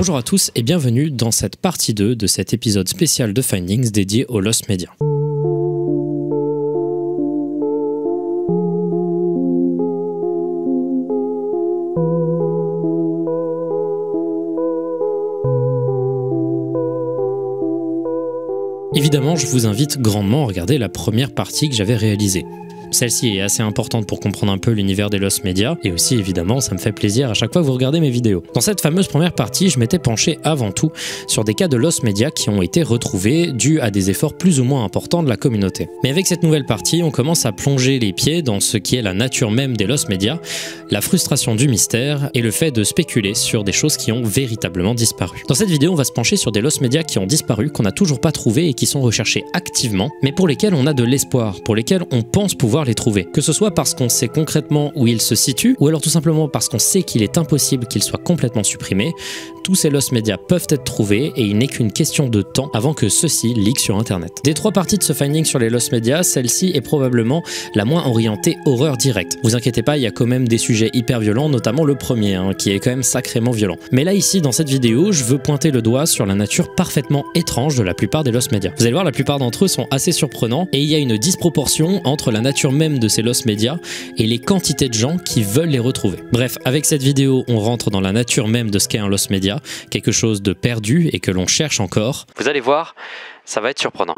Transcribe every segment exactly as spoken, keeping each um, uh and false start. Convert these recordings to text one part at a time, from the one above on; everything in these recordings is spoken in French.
Bonjour à tous et bienvenue dans cette partie deux de cet épisode spécial de Findings dédié aux Lost Media. Évidemment, je vous invite grandement à regarder la première partie que j'avais réalisée. Celle-ci est assez importante pour comprendre un peu l'univers des Lost Media, et aussi évidemment ça me fait plaisir à chaque fois que vous regardez mes vidéos. Dans cette fameuse première partie, je m'étais penché avant tout sur des cas de Lost Media qui ont été retrouvés dus à des efforts plus ou moins importants de la communauté. Mais avec cette nouvelle partie, on commence à plonger les pieds dans ce qui est la nature même des Lost Media, la frustration du mystère et le fait de spéculer sur des choses qui ont véritablement disparu. Dans cette vidéo, on va se pencher sur des Lost Media qui ont disparu, qu'on n'a toujours pas trouvés et qui sont recherchés activement, mais pour lesquels on a de l'espoir, pour lesquels on pense pouvoir les trouver. Que ce soit parce qu'on sait concrètement où ils se situent, ou alors tout simplement parce qu'on sait qu'il est impossible qu'ils soient complètement supprimés, tous ces Lost Media peuvent être trouvés et il n'est qu'une question de temps avant que ceux-ci leak sur internet. Des trois parties de ce finding sur les Lost Media, celle-ci est probablement la moins orientée horreur directe. Vous inquiétez pas, il y a quand même des sujets hyper violents, notamment le premier, hein, qui est quand même sacrément violent. Mais là ici, dans cette vidéo, je veux pointer le doigt sur la nature parfaitement étrange de la plupart des Lost Media. Vous allez voir, la plupart d'entre eux sont assez surprenants et il y a une disproportion entre la nature même de ces Lost Media et les quantités de gens qui veulent les retrouver. Bref, avec cette vidéo, on rentre dans la nature même de ce qu'est un Lost Media, quelque chose de perdu et que l'on cherche encore. Vous allez voir, ça va être surprenant.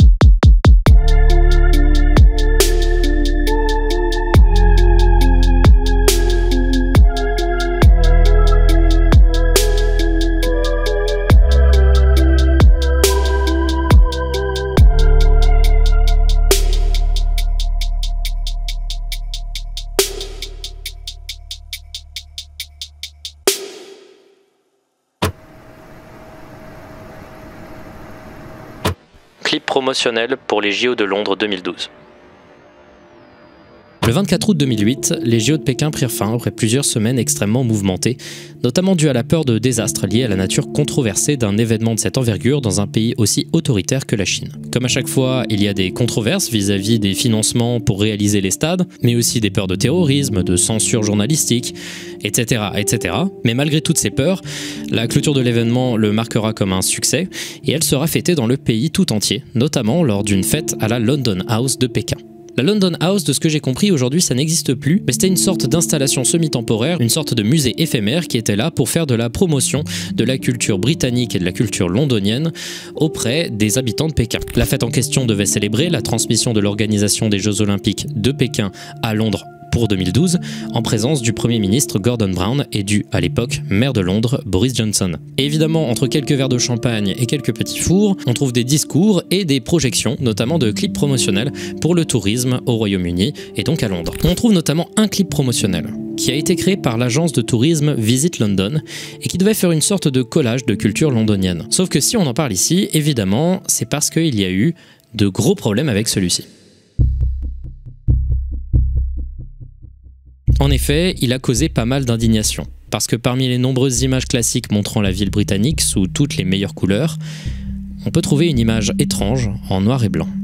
Clip promotionnel pour les J O de Londres deux mille douze. Le vingt-quatre août deux mille huit, les J O de Pékin prirent fin après plusieurs semaines extrêmement mouvementées, notamment dû à la peur de désastres liés à la nature controversée d'un événement de cette envergure dans un pays aussi autoritaire que la Chine. Comme à chaque fois, il y a des controverses vis-à-vis des financements pour réaliser les stades, mais aussi des peurs de terrorisme, de censure journalistique, et cetera, et cetera. Mais malgré toutes ces peurs, la clôture de l'événement le marquera comme un succès, et elle sera fêtée dans le pays tout entier, notamment lors d'une fête à la London House de Pékin. La London House, de ce que j'ai compris, aujourd'hui ça n'existe plus, mais c'était une sorte d'installation semi-temporaire, une sorte de musée éphémère qui était là pour faire de la promotion de la culture britannique et de la culture londonienne auprès des habitants de Pékin. La fête en question devait célébrer la transmission de l'organisation des Jeux Olympiques de Pékin à Londres pour deux mille douze, en présence du Premier ministre Gordon Brown et du, à l'époque, maire de Londres, Boris Johnson. Et évidemment, entre quelques verres de champagne et quelques petits fours, on trouve des discours et des projections, notamment de clips promotionnels pour le tourisme au Royaume-Uni et donc à Londres. On trouve notamment un clip promotionnel qui a été créé par l'agence de tourisme Visit London et qui devait faire une sorte de collage de culture londonienne. Sauf que si on en parle ici, évidemment, c'est parce qu'il y a eu de gros problèmes avec celui-ci. En effet, il a causé pas mal d'indignation, parce que parmi les nombreuses images classiques montrant la ville britannique sous toutes les meilleures couleurs, on peut trouver une image étrange en noir et blanc.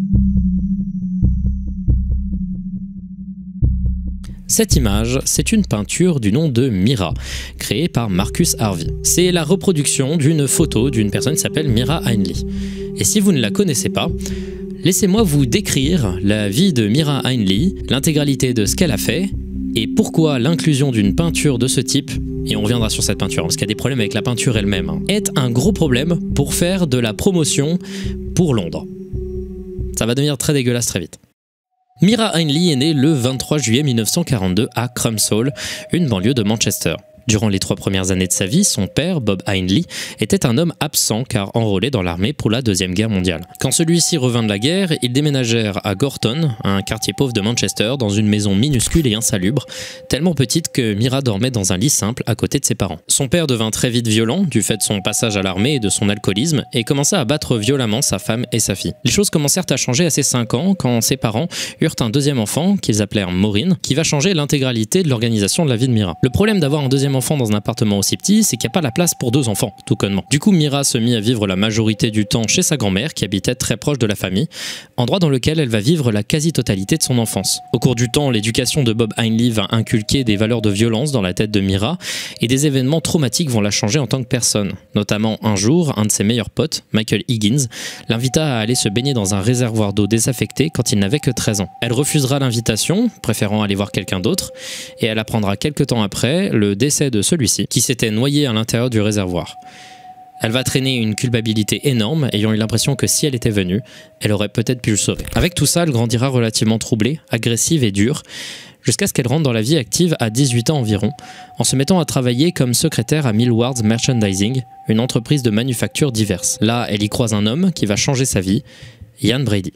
Cette image, c'est une peinture du nom de Mira, créée par Marcus Harvey. C'est la reproduction d'une photo d'une personne qui s'appelle Mira Heinle. Et si vous ne la connaissez pas, laissez-moi vous décrire la vie de Mira Heinle, l'intégralité de ce qu'elle a fait, et pourquoi l'inclusion d'une peinture de ce type, et on reviendra sur cette peinture, parce qu'il y a des problèmes avec la peinture elle-même, hein, est un gros problème pour faire de la promotion pour Londres. Ça va devenir très dégueulasse très vite. Mira Heinle est née le vingt-trois juillet mille neuf cent quarante-deux à Crumpsall, une banlieue de Manchester. Durant les trois premières années de sa vie, son père, Bob Heinle, était un homme absent car enrôlé dans l'armée pour la Deuxième Guerre mondiale. Quand celui-ci revint de la guerre, ils déménagèrent à Gorton, un quartier pauvre de Manchester, dans une maison minuscule et insalubre, tellement petite que Mira dormait dans un lit simple à côté de ses parents. Son père devint très vite violent du fait de son passage à l'armée et de son alcoolisme et commença à battre violemment sa femme et sa fille. Les choses commencèrent à changer à ses cinq ans quand ses parents eurent un deuxième enfant qu'ils appelèrent Maureen, qui va changer l'intégralité de l'organisation de la vie de Mira. Le problème d'avoir un deuxième deuxième enfant dans un appartement aussi petit, c'est qu'il n'y a pas la place pour deux enfants, tout connement. Du coup, Mira se mit à vivre la majorité du temps chez sa grand-mère, qui habitait très proche de la famille, endroit dans lequel elle va vivre la quasi-totalité de son enfance. Au cours du temps, l'éducation de Bob Heinle va inculquer des valeurs de violence dans la tête de Mira, et des événements traumatiques vont la changer en tant que personne. Notamment un jour, un de ses meilleurs potes, Michael Higgins, l'invita à aller se baigner dans un réservoir d'eau désaffecté quand il n'avait que treize ans. Elle refusera l'invitation, préférant aller voir quelqu'un d'autre, et elle apprendra quelques temps après le décès de celui-ci, qui s'était noyé à l'intérieur du réservoir. Elle va traîner une culpabilité énorme, ayant eu l'impression que si elle était venue, elle aurait peut-être pu le sauver. Avec tout ça, elle grandira relativement troublée, agressive et dure, jusqu'à ce qu'elle rentre dans la vie active à dix-huit ans environ, en se mettant à travailler comme secrétaire à Millward's Merchandising, une entreprise de manufactures diverses. Là, elle y croise un homme qui va changer sa vie, Ian Brady.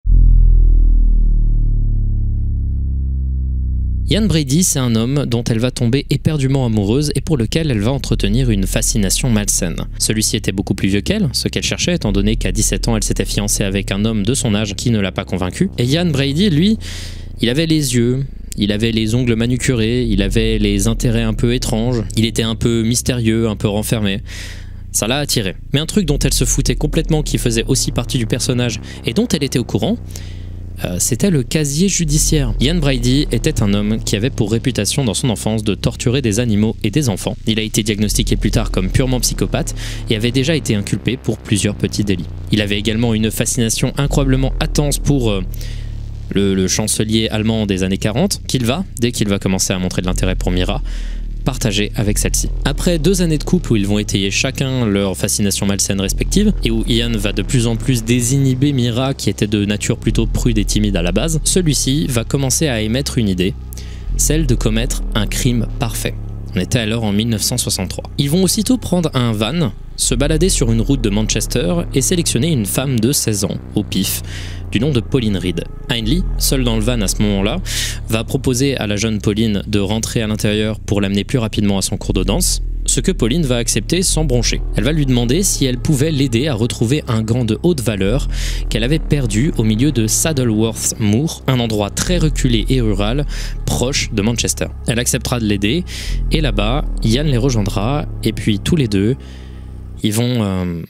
Ian Brady, c'est un homme dont elle va tomber éperdument amoureuse et pour lequel elle va entretenir une fascination malsaine. Celui-ci était beaucoup plus vieux qu'elle, ce qu'elle cherchait étant donné qu'à dix-sept ans, elle s'était fiancée avec un homme de son âge qui ne l'a pas convaincue. Et Ian Brady, lui, il avait les yeux, il avait les ongles manucurés, il avait les intérêts un peu étranges, il était un peu mystérieux, un peu renfermé. Ça l'a attirée. Mais un truc dont elle se foutait complètement, qui faisait aussi partie du personnage et dont elle était au courant, Euh, c'était le casier judiciaire. Ian Brady était un homme qui avait pour réputation dans son enfance de torturer des animaux et des enfants. Il a été diagnostiqué plus tard comme purement psychopathe et avait déjà été inculpé pour plusieurs petits délits. Il avait également une fascination incroyablement intense pour euh, le, le chancelier allemand des années quarante, qu'il va, dès qu'il va commencer à montrer de l'intérêt pour Mira, partager avec celle-ci. Après deux années de couple où ils vont étayer chacun leur fascination malsaine respective et où Ian va de plus en plus désinhiber Mira qui était de nature plutôt prude et timide à la base, celui-ci va commencer à émettre une idée, celle de commettre un crime parfait. On était alors en mille neuf cent soixante-trois. Ils vont aussitôt prendre un van, se balader sur une route de Manchester et sélectionner une femme de seize ans, au pif, du nom de Pauline Reed. Heinle, seul dans le van à ce moment-là, va proposer à la jeune Pauline de rentrer à l'intérieur pour l'amener plus rapidement à son cours de danse, ce que Pauline va accepter sans broncher. Elle va lui demander si elle pouvait l'aider à retrouver un gant de haute valeur qu'elle avait perdu au milieu de Saddleworth Moor, un endroit très reculé et rural, proche de Manchester. Elle acceptera de l'aider, et là-bas, Ian les rejoindra, et puis tous les deux, ils vont... Euh...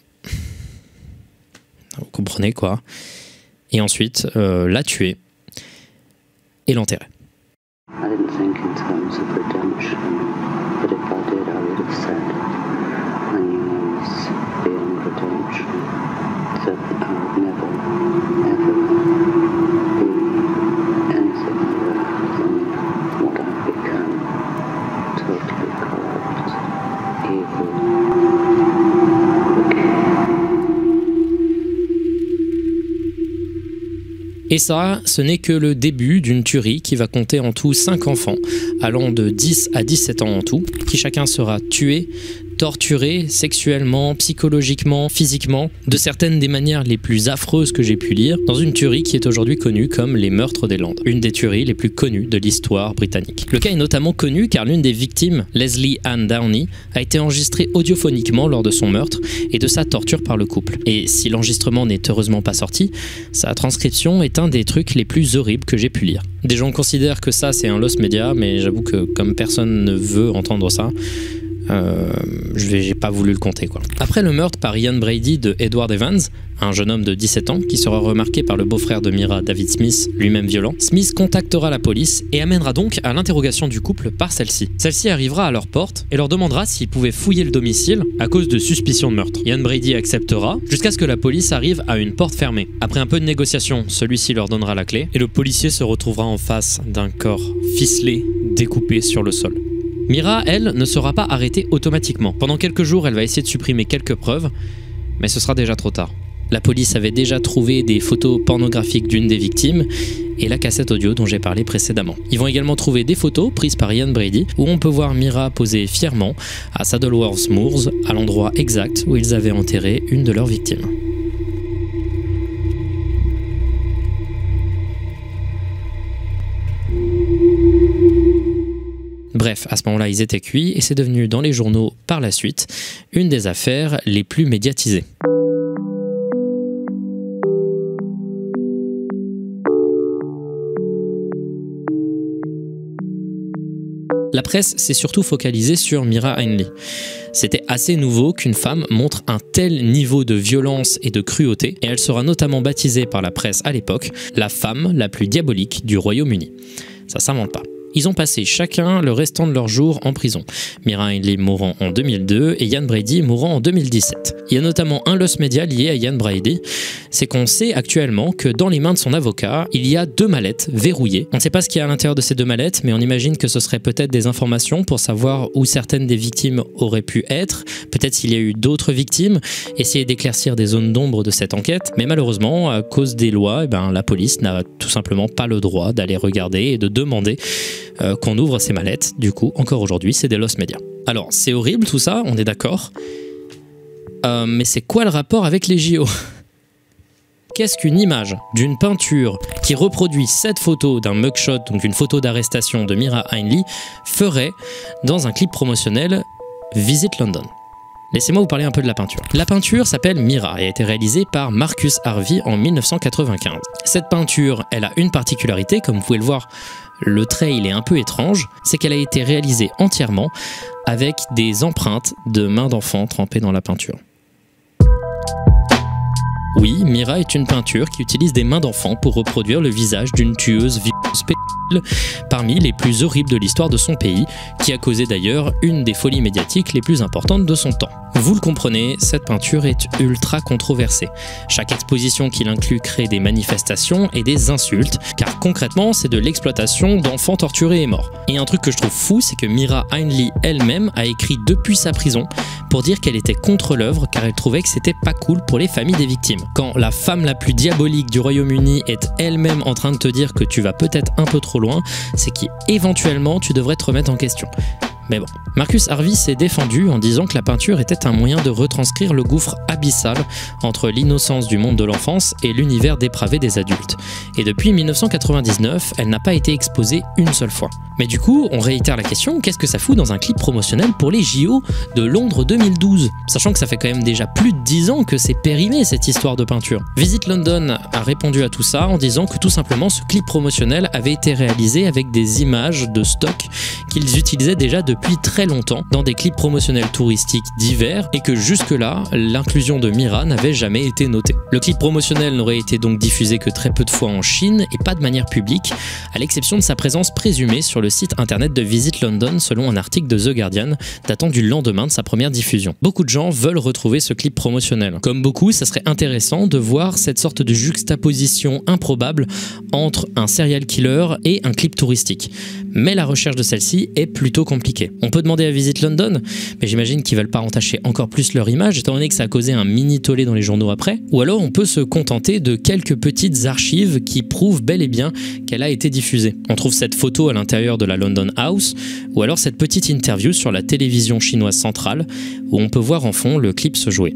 Vous comprenez quoi ? Et ensuite, euh, la tuer et l'enterrer. I didn't think in terms of redemption, but if I did, I would have said, I knew I was beyond redemption, that I would never, ever be anything other than what I've become, totally corrupt, evil, wicked. Et ça, ce n'est que le début d'une tuerie qui va compter en tout cinq enfants, allant de dix à dix-sept ans en tout, qui chacun sera tué, torturé sexuellement, psychologiquement, physiquement, de certaines des manières les plus affreuses que j'ai pu lire, dans une tuerie qui est aujourd'hui connue comme les meurtres des Landes, une des tueries les plus connues de l'histoire britannique. Le cas est notamment connu car l'une des victimes, Leslie Ann Downey, a été enregistrée audiophoniquement lors de son meurtre et de sa torture par le couple. Et si l'enregistrement n'est heureusement pas sorti, sa transcription est un des trucs les plus horribles que j'ai pu lire. Des gens considèrent que ça c'est un lost media, mais j'avoue que comme personne ne veut entendre ça, Euh, j'ai pas voulu le compter quoi. Après le meurtre par Ian Brady de Edward Evans, un jeune homme de dix-sept ans qui sera remarqué par le beau-frère de Mira, David Smith, lui-même violent, Smith contactera la police et amènera donc à l'interrogation du couple par celle-ci. Celle-ci arrivera à leur porte et leur demandera s'ils pouvaient fouiller le domicile à cause de suspicion de meurtre. Ian Brady acceptera jusqu'à ce que la police arrive à une porte fermée. Après un peu de négociation, celui-ci leur donnera la clé et le policier se retrouvera en face d'un corps ficelé, découpé sur le sol. Mira, elle, ne sera pas arrêtée automatiquement. Pendant quelques jours, elle va essayer de supprimer quelques preuves, mais ce sera déjà trop tard. La police avait déjà trouvé des photos pornographiques d'une des victimes et la cassette audio dont j'ai parlé précédemment. Ils vont également trouver des photos prises par Ian Brady où on peut voir Mira poser fièrement à Saddleworth Moors, à l'endroit exact où ils avaient enterré une de leurs victimes. Bref, à ce moment-là, ils étaient cuits et c'est devenu dans les journaux par la suite une des affaires les plus médiatisées. La presse s'est surtout focalisée sur Mira Heinle. C'était assez nouveau qu'une femme montre un tel niveau de violence et de cruauté, et elle sera notamment baptisée par la presse à l'époque la femme la plus diabolique du Royaume-Uni. Ça s'invente pas. Ils ont passé chacun le restant de leur jours en prison. Mira Heinle mourant en deux mille deux et Ian Brady mourant en deux mille dix-sept. Il y a notamment un loss média lié à Ian Brady, c'est qu'on sait actuellement que dans les mains de son avocat, il y a deux mallettes verrouillées. On ne sait pas ce qu'il y a à l'intérieur de ces deux mallettes, mais on imagine que ce serait peut-être des informations pour savoir où certaines des victimes auraient pu être, peut-être s'il y a eu d'autres victimes, essayer d'éclaircir des zones d'ombre de cette enquête, mais malheureusement, à cause des lois, eh ben, la police n'a tout simplement pas le droit d'aller regarder et de demander Euh, qu'on ouvre ces mallettes. Du coup, encore aujourd'hui, c'est des loss média. Alors, c'est horrible tout ça, on est d'accord. Euh, mais c'est quoi le rapport avec les J O? Qu'est-ce qu'une image d'une peinture qui reproduit cette photo d'un mugshot, donc une photo d'arrestation de Mira Heinle, ferait dans un clip promotionnel Visit London? Laissez-moi vous parler un peu de la peinture. La peinture s'appelle Mira et a été réalisée par Marcus Harvey en mille neuf cent quatre-vingt-quinze. Cette peinture, elle a une particularité, comme vous pouvez le voir, le trait il est un peu étrange, c'est qu'elle a été réalisée entièrement avec des empreintes de mains d'enfants trempées dans la peinture. Oui, Mira est une peinture qui utilise des mains d'enfants pour reproduire le visage d'une tueuse vicieuse pédophile, parmi les plus horribles de l'histoire de son pays, qui a causé d'ailleurs une des folies médiatiques les plus importantes de son temps. Vous le comprenez, cette peinture est ultra controversée. Chaque exposition qu'il inclut crée des manifestations et des insultes, car concrètement, c'est de l'exploitation d'enfants torturés et morts. Et un truc que je trouve fou, c'est que Mira Heinle elle-même a écrit depuis sa prison pour dire qu'elle était contre l'œuvre, car elle trouvait que c'était pas cool pour les familles des victimes. Quand la femme la plus diabolique du Royaume-Uni est elle-même en train de te dire que tu vas peut-être un peu trop loin, c'est qu'éventuellement tu devrais te remettre en question. Mais bon, Marcus Harvey s'est défendu en disant que la peinture était un moyen de retranscrire le gouffre abyssal entre l'innocence du monde de l'enfance et l'univers dépravé des adultes. Et depuis mille neuf cent quatre-vingt-dix-neuf, elle n'a pas été exposée une seule fois. Mais du coup, on réitère la question, qu'est-ce que ça fout dans un clip promotionnel pour les J O de Londres deux mille douze? Sachant que ça fait quand même déjà plus de dix ans que c'est périmé cette histoire de peinture. Visit London a répondu à tout ça en disant que tout simplement ce clip promotionnel avait été réalisé avec des images de stock qu'ils utilisaient déjà depuis depuis très longtemps dans des clips promotionnels touristiques divers et que jusque-là, l'inclusion de Mira n'avait jamais été notée. Le clip promotionnel n'aurait été donc diffusé que très peu de fois en Chine et pas de manière publique, à l'exception de sa présence présumée sur le site internet de Visit London selon un article de The Guardian datant du lendemain de sa première diffusion. Beaucoup de gens veulent retrouver ce clip promotionnel. Comme beaucoup, ça serait intéressant de voir cette sorte de juxtaposition improbable entre un serial killer et un clip touristique. Mais la recherche de celle-ci est plutôt compliquée. On peut demander à Visit London, mais j'imagine qu'ils veulent pas entacher encore plus leur image, étant donné que ça a causé un mini tollé dans les journaux après. Ou alors on peut se contenter de quelques petites archives qui prouvent bel et bien qu'elle a été diffusée. On trouve cette photo à l'intérieur de la London House, ou alors cette petite interview sur la télévision chinoise centrale, où on peut voir en fond le clip se jouer.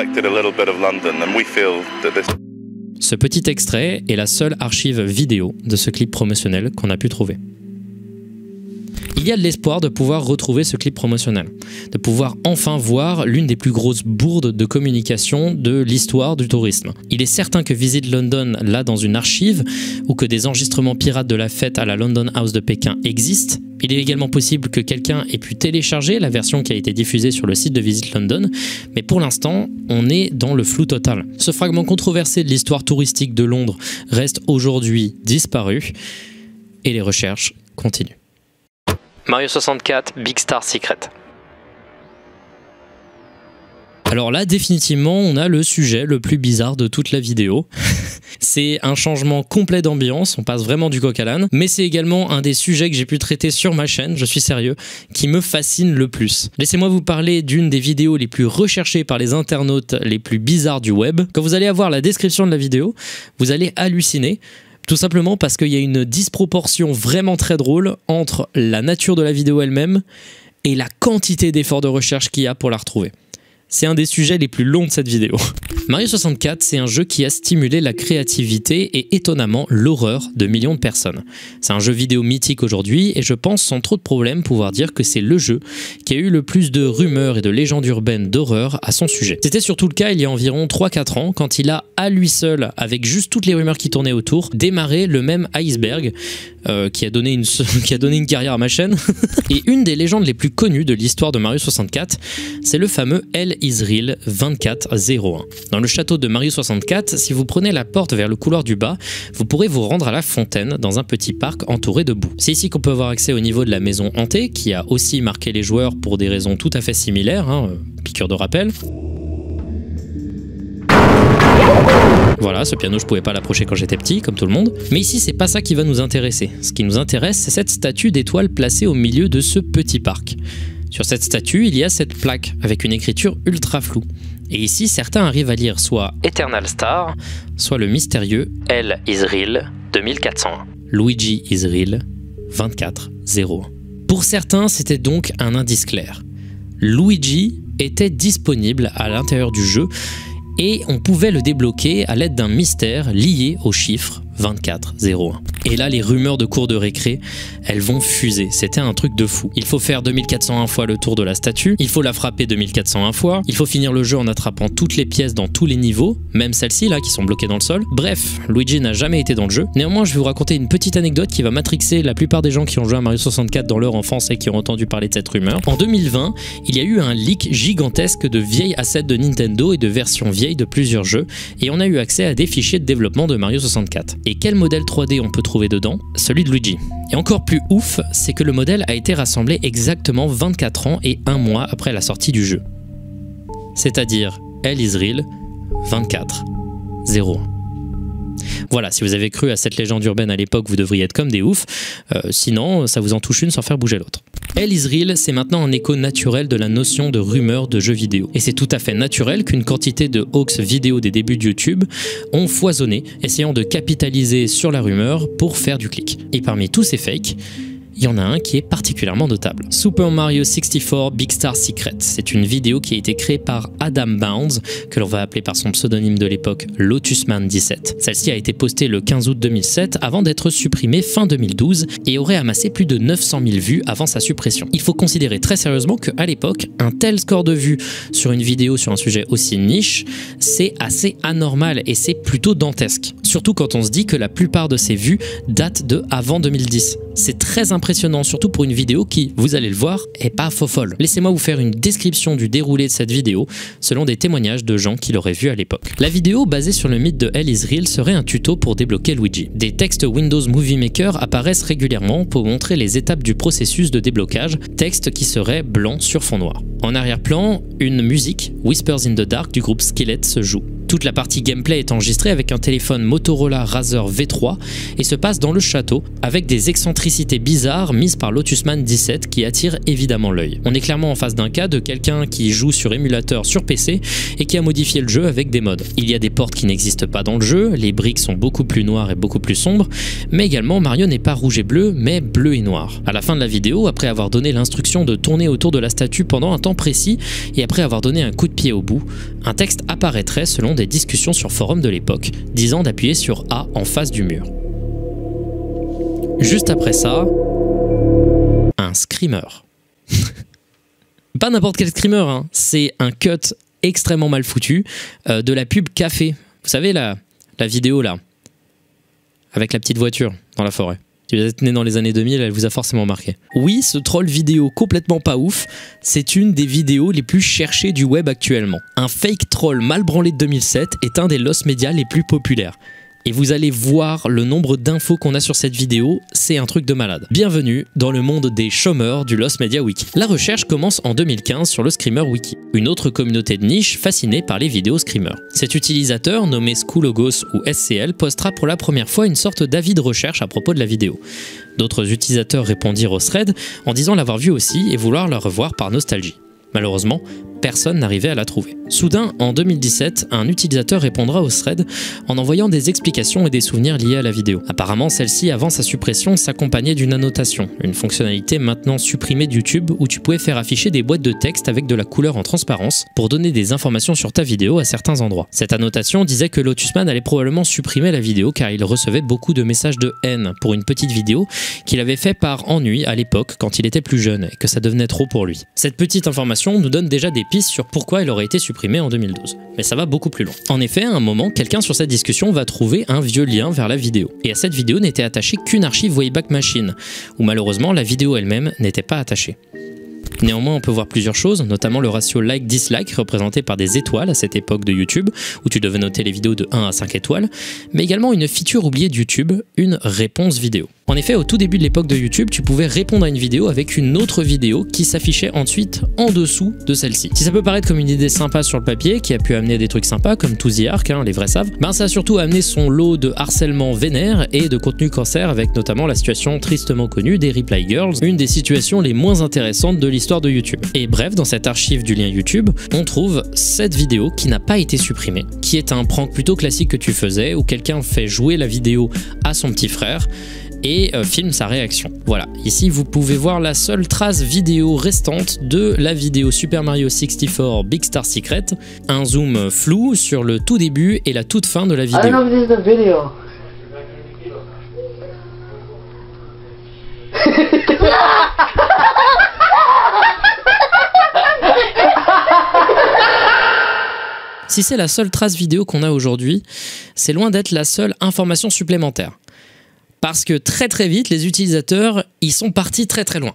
Ce petit extrait est la seule archive vidéo de ce clip promotionnel qu'on a pu trouver. Il y a de l'espoir de pouvoir retrouver ce clip promotionnel, de pouvoir enfin voir l'une des plus grosses bourdes de communication de l'histoire du tourisme. Il est certain que Visit London l'a dans une archive ou que des enregistrements pirates de la fête à la London House de Pékin existent. Il est également possible que quelqu'un ait pu télécharger la version qui a été diffusée sur le site de Visit London, mais pour l'instant, on est dans le flou total. Ce fragment controversé de l'histoire touristique de Londres reste aujourd'hui disparu et les recherches continuent. Mario soixante-quatre, Big Star Secret. Alors là, définitivement, on a le sujet le plus bizarre de toute la vidéo. C'est un changement complet d'ambiance, on passe vraiment du coq à l'âne, mais c'est également un des sujets que j'ai pu traiter sur ma chaîne, je suis sérieux, qui me fascine le plus. Laissez-moi vous parler d'une des vidéos les plus recherchées par les internautes les plus bizarres du web. Quand vous allez avoir la description de la vidéo, vous allez halluciner. Tout simplement parce qu'il y a une disproportion vraiment très drôle entre la nature de la vidéo elle-même et la quantité d'efforts de recherche qu'il y a pour la retrouver. c'est un des sujets les plus longs de cette vidéo. Mario soixante-quatre, c'est un jeu qui a stimulé la créativité et étonnamment l'horreur de millions de personnes. C'est un jeu vidéo mythique aujourd'hui et je pense sans trop de problèmes pouvoir dire que c'est le jeu qui a eu le plus de rumeurs et de légendes urbaines d'horreur à son sujet. C'était surtout le cas il y a environ trois quatre ans quand il a à lui seul, avec juste toutes les rumeurs qui tournaient autour, démarré le même iceberg euh, qui, a donné une, qui a donné une carrière à ma chaîne. Et une des légendes les plus connues de l'histoire de Mario soixante-quatre, c'est le fameux El Israel vingt-quatre zéro un. Dans le château de Mario soixante-quatre, si vous prenez la porte vers le couloir du bas, vous pourrez vous rendre à la fontaine dans un petit parc entouré de boue. C'est ici qu'on peut avoir accès au niveau de la maison hantée, qui a aussi marqué les joueurs pour des raisons tout à fait similaires, hein, piqûre de rappel. Voilà, ce piano, je pouvais pas l'approcher quand j'étais petit, comme tout le monde. Mais ici, c'est pas ça qui va nous intéresser. Ce qui nous intéresse, c'est cette statue d'étoile placée au milieu de ce petit parc. Sur cette statue, il y a cette plaque avec une écriture ultra floue. Et ici, certains arrivent à lire soit Eternal Star, soit le mystérieux El Israel deux mille quatre cent un. Luigi Israel vingt-quatre zéro un. Pour certains, c'était donc un indice clair. Luigi était disponible à l'intérieur du jeu et on pouvait le débloquer à l'aide d'un mystère lié au chiffre vingt-quatre zéro un. Et là, les rumeurs de cours de récré, elles vont fuser. C'était un truc de fou. Il faut faire deux mille quatre cent un fois le tour de la statue, il faut la frapper deux mille quatre cent un fois, il faut finir le jeu en attrapant toutes les pièces dans tous les niveaux, même celles-ci là qui sont bloquées dans le sol. Bref, Luigi n'a jamais été dans le jeu. Néanmoins, je vais vous raconter une petite anecdote qui va matrixer la plupart des gens qui ont joué à Mario soixante-quatre dans leur enfance et qui ont entendu parler de cette rumeur. En deux mille vingt, il y a eu un leak gigantesque de vieilles assets de Nintendo et de versions vieilles de plusieurs jeux, et on a eu accès à des fichiers de développement de Mario soixante-quatre. Et quel modèle trois D on peut trouver dedans? Celui de Luigi. Et encore plus ouf, c'est que le modèle a été rassemblé exactement vingt-quatre ans et un mois après la sortie du jeu. C'est-à-dire El Israel vingt-quatre zéro un. Voilà, si vous avez cru à cette légende urbaine à l'époque, vous devriez être comme des oufs. Euh, sinon, ça vous en touche une sans faire bouger l'autre. El Israel, c'est maintenant un écho naturel de la notion de rumeur de jeux vidéo. Et c'est tout à fait naturel qu'une quantité de hoax vidéo des débuts de YouTube ont foisonné, essayant de capitaliser sur la rumeur pour faire du clic. Et parmi tous ces fakes, il y en a un qui est particulièrement notable. Super Mario soixante-quatre Big Star Secret. C'est une vidéo qui a été créée par Adam Bounds, que l'on va appeler par son pseudonyme de l'époque Lotusman dix-sept. Celle-ci a été postée le quinze août deux mille sept avant d'être supprimée fin deux mille douze et aurait amassé plus de neuf cent mille vues avant sa suppression. Il faut considérer très sérieusement qu'à l'époque, un tel score de vues sur une vidéo sur un sujet aussi niche, c'est assez anormal et c'est plutôt dantesque. Surtout quand on se dit que la plupart de ces vues datent de avant deux mille dix. C'est très impressionnant, surtout pour une vidéo qui, vous allez le voir, est pas faux folle. Laissez-moi vous faire une description du déroulé de cette vidéo selon des témoignages de gens qui l'auraient vu à l'époque. La vidéo, basée sur le mythe de El Israel, serait un tuto pour débloquer Luigi. Des textes Windows Movie Maker apparaissent régulièrement pour montrer les étapes du processus de déblocage, texte qui serait blanc sur fond noir. En arrière-plan, une musique, Whispers in the Dark du groupe Skillet, se joue. Toute la partie gameplay est enregistrée avec un téléphone Motorola Razr V trois et se passe dans le château avec des excentricités bizarres mises par Lotusman dix-sept qui attirent évidemment l'œil. On est clairement en face d'un cas de quelqu'un qui joue sur émulateur sur P C et qui a modifié le jeu avec des mods. Il y a des portes qui n'existent pas dans le jeu, les briques sont beaucoup plus noires et beaucoup plus sombres, mais également Mario n'est pas rouge et bleu mais bleu et noir. À la fin de la vidéo, après avoir donné l'instruction de tourner autour de la statue pendant un temps précis et après avoir donné un coup de pied au bout, un texte apparaîtrait selon des discussions sur forum de l'époque, disant d'appuyer sur A en face du mur. Juste après ça, un screamer. Pas n'importe quel screamer, hein. C'est un cut extrêmement mal foutu euh, de la pub Café. Vous savez, la, la vidéo là, avec la petite voiture dans la forêt. Si vous êtes né dans les années deux mille, elle vous a forcément marqué. Oui, ce troll vidéo complètement pas ouf, c'est une des vidéos les plus cherchées du web actuellement. Un fake troll mal branlé de deux mille sept est un des lost médias les plus populaires. Et vous allez voir le nombre d'infos qu'on a sur cette vidéo, c'est un truc de malade. Bienvenue dans le monde des chômeurs du Lost Media Wiki. La recherche commence en deux mille quinze sur le Screamer Wiki, une autre communauté de niche fascinée par les vidéos screamers. Cet utilisateur, nommé Skoulogos ou S C L, postera pour la première fois une sorte d'avis de recherche à propos de la vidéo. D'autres utilisateurs répondirent au thread en disant l'avoir vu aussi et vouloir la revoir par nostalgie. Malheureusement, personne n'arrivait à la trouver. Soudain, en deux mille dix-sept, un utilisateur répondra au thread en envoyant des explications et des souvenirs liés à la vidéo. Apparemment, celle-ci, avant sa suppression, s'accompagnait d'une annotation, une fonctionnalité maintenant supprimée de YouTube où tu pouvais faire afficher des boîtes de texte avec de la couleur en transparence pour donner des informations sur ta vidéo à certains endroits. Cette annotation disait que Lotusman allait probablement supprimer la vidéo car il recevait beaucoup de messages de haine pour une petite vidéo qu'il avait fait par ennui à l'époque quand il était plus jeune et que ça devenait trop pour lui. Cette petite information nous donne déjà des pistes sur pourquoi elle aurait été supprimée en deux mille douze. Mais ça va beaucoup plus loin. En effet, à un moment, quelqu'un sur cette discussion va trouver un vieux lien vers la vidéo. Et à cette vidéo n'était attachée qu'une archive Wayback Machine, où malheureusement la vidéo elle-même n'était pas attachée. Néanmoins, on peut voir plusieurs choses, notamment le ratio like-dislike représenté par des étoiles à cette époque de YouTube, où tu devais noter les vidéos de un à cinq étoiles, mais également une feature oubliée de YouTube, une réponse vidéo. En effet, au tout début de l'époque de YouTube, tu pouvais répondre à une vidéo avec une autre vidéo qui s'affichait ensuite en dessous de celle-ci. Si ça peut paraître comme une idée sympa sur le papier, qui a pu amener des trucs sympas comme To The Ark, hein, les vrais savent, ben ça a surtout amené son lot de harcèlement vénère et de contenu cancer avec notamment la situation tristement connue des Reply Girls, une des situations les moins intéressantes de l'histoire de YouTube. Et bref, dans cette archive du lien YouTube, on trouve cette vidéo qui n'a pas été supprimée, qui est un prank plutôt classique que tu faisais où quelqu'un fait jouer la vidéo à son petit frère et euh, filme sa réaction. Voilà, ici vous pouvez voir la seule trace vidéo restante de la vidéo Super Mario soixante-quatre Big Star Secret, un zoom flou sur le tout début et la toute fin de la vidéo. I don't know if this is the video. Si c'est la seule trace vidéo qu'on a aujourd'hui, c'est loin d'être la seule information supplémentaire. Parce que très très vite, les utilisateurs, ils sont partis très très loin.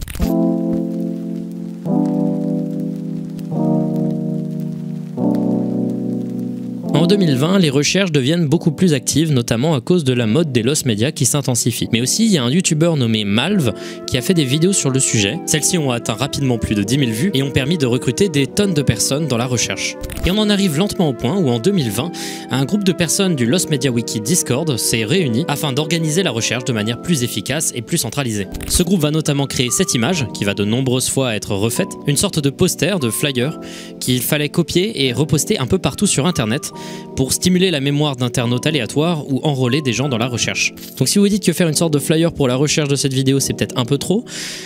En deux mille vingt, les recherches deviennent beaucoup plus actives, notamment à cause de la mode des lost media qui s'intensifie. Mais aussi, il y a un youtubeur nommé Malv qui a fait des vidéos sur le sujet. Celles-ci ont atteint rapidement plus de dix mille vues et ont permis de recruter des tonnes de personnes dans la recherche. Et on en arrive lentement au point où en deux mille vingt, un groupe de personnes du Lost Media Wiki Discord s'est réuni afin d'organiser la recherche de manière plus efficace et plus centralisée. Ce groupe va notamment créer cette image, qui va de nombreuses fois être refaite, une sorte de poster, de flyer, qu'il fallait copier et reposter un peu partout sur internet pour stimuler la mémoire d'internautes aléatoires ou enrôler des gens dans la recherche. Donc si vous dites que faire une sorte de flyer pour la recherche de cette vidéo c'est peut-être un peu trop,